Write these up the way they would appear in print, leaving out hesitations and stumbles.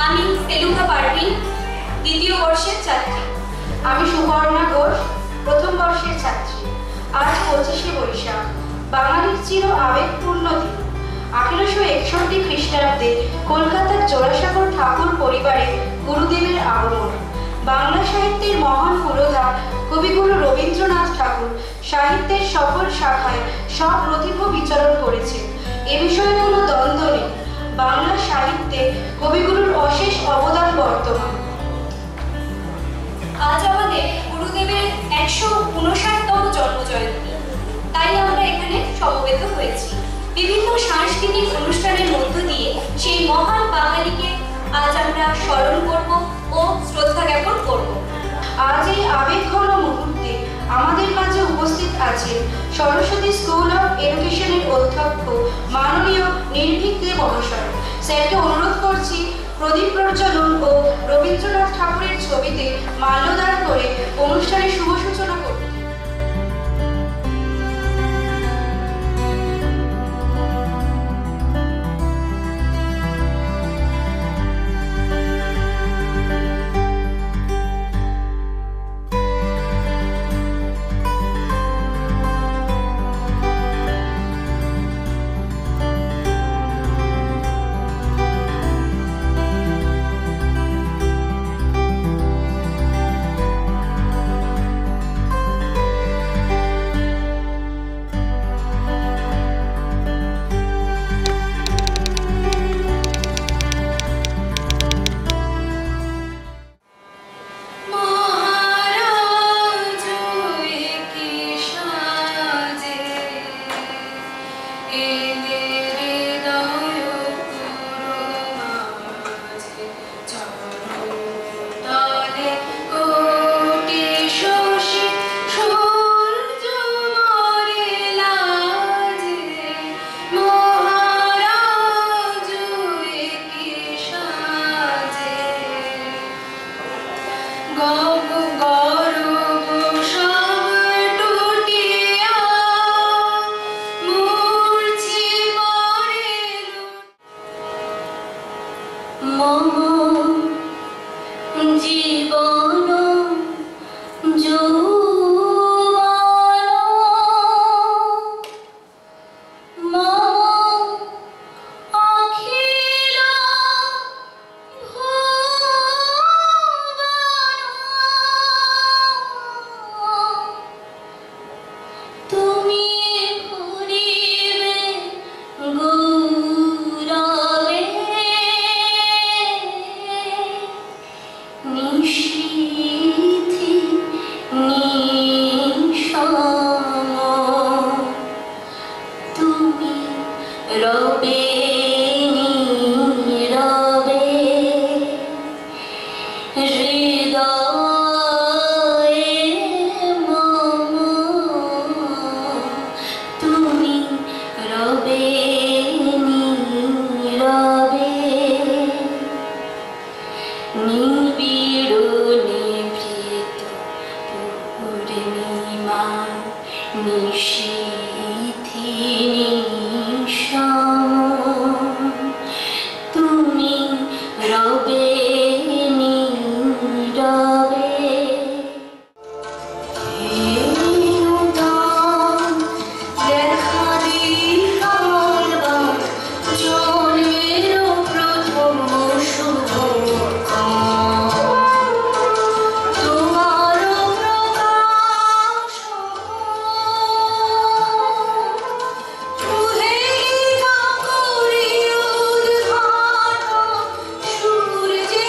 আমি সেলুকা পারভিন, দ্বিতীয় বর্ষের ছাত্রী। আমি সুবর্ণা ঘোষ, প্রথম বর্ষের ছাত্রী। আজ 25শে বৈশাখ, বাঙালির চির আবেগপূর্ণ দিন। 1861 খ্রিস্টাব্দে কলকাতার জোড়াসাঁকোর ঠাকুর পরিবারে গুরুদেবের আগমন। বাংলা সাহিত্যের মহান পুরোধা কবিগুরু রবীন্দ্রনাথ ঠাকুর সাহিত্যের সকল শাখায় সপ্রতিভ বিচরণ করেছেন। এ বিষয়ে কোনো দ্বন্দ্ব নেই। বাংলা সাহিত্যে কবিগুরুর অশেষ অবদান বর্তমান। আজ আমাদের গুরুদেবের 159তম জন্মজয়ন্তী, তাই আমরা এখানে সমবেত হয়েছি। বিভিন্ন সাংস্কৃতিক অনুষ্ঠানের মধ্য দিয়ে সেই মহান বাঙালিকে আজ আমরা স্মরণ করব ও শ্রদ্ধা জ্ঞাপন করব। আজ এই আবেগঘন মুহূর্তে আমাদের মাঝে উপস্থিত আছেন সরস্বতী স্কুল অফ এডুকেশনের অধ্যক্ষ মাননীয় নির্ভীক দে মহাশয়। স্যারকে অনুরোধ করছি প্রদীপ প্রজ্বলন ও রবীন্দ্রনাথ ঠাকুরের ছবিতে মাল্যদান করে অনুষ্ঠানের শুভ সূচনা করতে। সূর্যে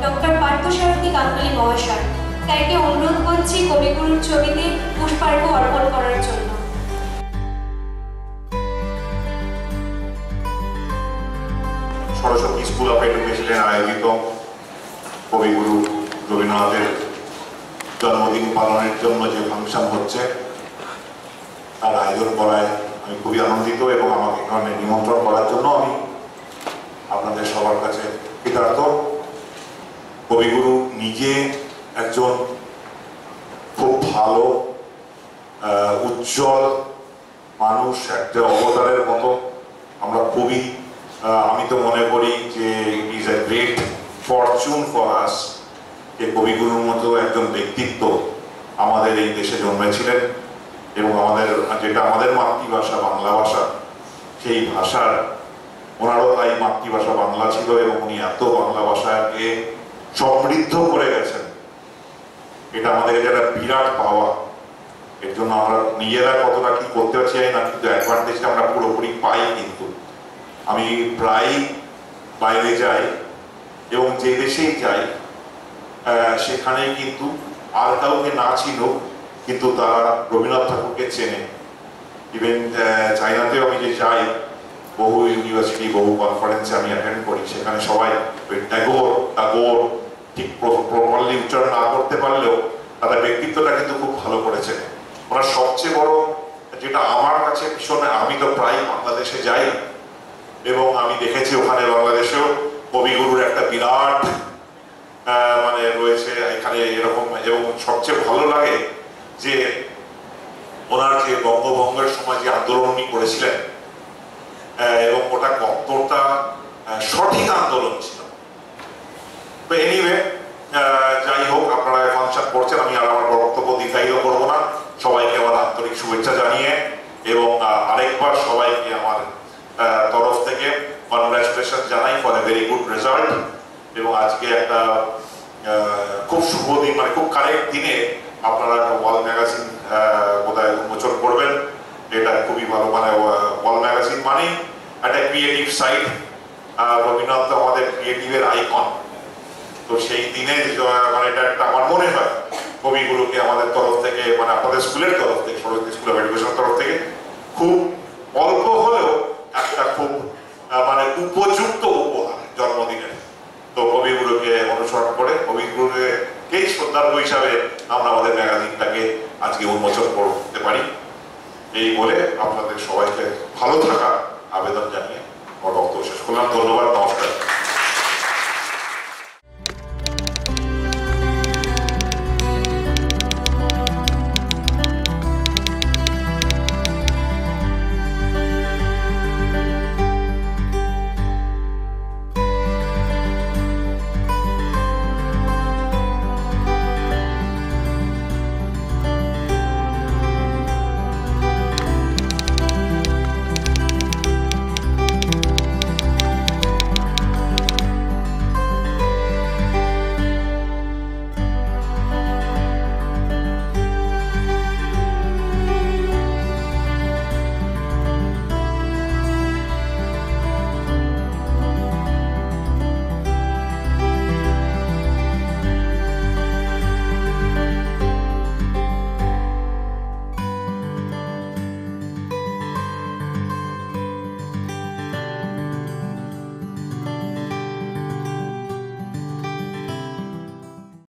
ডক্টর পার্থসারথী গাঙ্গুলী মহাশয়। তাকে অনুরোধ করছি কবিগুরুর ছবিতে পুষ্পার্ঘ্য অর্পণ করার জন্য। সরস্বতী স্কুল অফ এডুকেশন আয়োজিত কবিগুরু রবীন্দ্রনাথের জন্মদিন পালনের জন্য যে ফাংশন হচ্ছে তার আয়োজন করায় আমি খুবই আনন্দিত এবং আমাকে এখানে নিমন্ত্রণ করার জন্য আমি আপনাদের সবার কাছে কৃতার্থ। কবিগুরু নিজে একজন খুব ভালো উজ্জ্বল মানুষ, একটা অবতারের মতো। আমরা খুবই আমি তো মনে করি যে it is a great fortune for us যে কবিগুরুর মতো একজন ব্যক্তিত্ব আমাদের এই দেশে জন্মেছিলেন এবং যেটা আমাদের মাতৃভাষা বাংলা ভাষা, সেই ভাষার ওনারও তাই মাতৃভাষা বাংলা ছিল এবং উনি এত বাংলা ভাষাকে সমৃদ্ধ করে গেছেন, এটা আমাদের একটা বিরাট পাওয়া। এর জন্য আমরা নিজেরা কতটা কি করতে পারছি না, কিন্তু অ্যাডভান্টেজটা আমরা পুরোপুরি পাই। কিন্তু আমি প্রায় বাইরে যাই এবং যে দেশেই যাই সেখানে কিন্তু আর কাউকে না ছিল কিন্তু তারা রবীন্দ্রনাথ ঠাকুরকে চেনে। ইভেন চাইনাতেও আমি যে যাই, বহু ইউনিভার্সিটি বহু কনফারেন্সে আমি অ্যাটেন্ড করি, সেখানে সবাই ওই টাগোর ঠিক প্রপারলি উচ্চারণ না করতে পারলেও তাদের ব্যক্তিত্বটা কিন্তু খুব ভালো করে চেনে। ওনার সবচেয়ে বড় যেটা আমার কাছে ভীষণ, আমি তো প্রায় বাংলাদেশে যাই এবং আমি দেখেছি ওখানে বাংলাদেশেও কবিগুরুর একটা বিরাট মানে রয়েছে এখানে এরকম। এবং সবচেয়ে ভালো লাগে যে ওনার যে বঙ্গভঙ্গের সময় যে আন্দোলন উনি করেছিলেন এবং ওটা কতটা সঠিক আন্দোলন ছিল। তো এনিওয়ে, যাই হোক, আপনারা ফাংশন করছেন, আমি আর আমার বক্তব্য দীর্ঘায়িত করবো না। সবাইকে আমার আন্তরিক শুভেচ্ছা জানিয়ে এবং আরেকবার সবাইকে আমার তরফ থেকে কনগ্রাচুলেশন জানাই for a very good result. এবং আজকে একটা খুব শুভ দিন, মানে খুব কারেক্ট দিনে আপনারা একটা ওয়াল ম্যাগাজিন বোধহয় উন্মোচন করবেন। এটা খুবই ভালো, মানে ওয়াল ম্যাগাজিন মানে একটা ক্রিয়েটিভ সাইট। রবীন্দ্রনাথ আমাদের ক্রিয়েটিভের আইকন। তো সেই দিনে মানে এটা একটা আমার মনে হয় কবিগুরুকে আমাদের তরফ থেকে, মানে আপনাদের স্কুলের তরফ থেকে, সরস্বতী স্কুল অফ এডুকেশনের তরফ থেকে খুব অল্প হলেও একটা খুব মানে উপযুক্ত উপহার জন্মদিনের। তো কবিগুরুকে অনুসরণ করে কবিগুরুকেই শ্রদ্ধার্ঘ্য হিসাবে আমরা আমাদের ম্যাগাজিনটাকে আজকে উন্মোচন করতে পারি। এই বলে আপনাদের সবাইকে ভালো থাকার আবেদন জানিয়ে আমার বক্তব্য শেষ করলাম। ধন্যবাদ, নমস্কার।